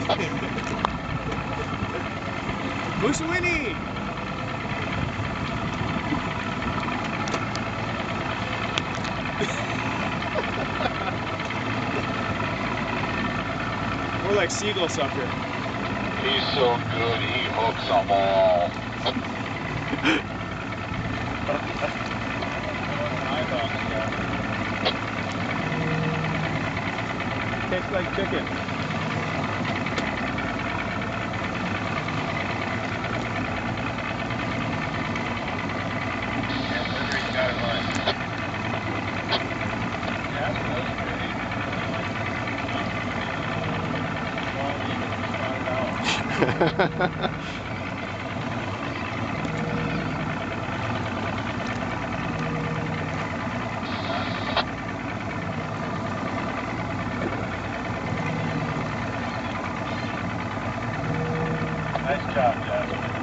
Mussolini! More like Seagull Sucker. He's so good, he hooks them all. Tastes like chicken. Nice job, Jasper.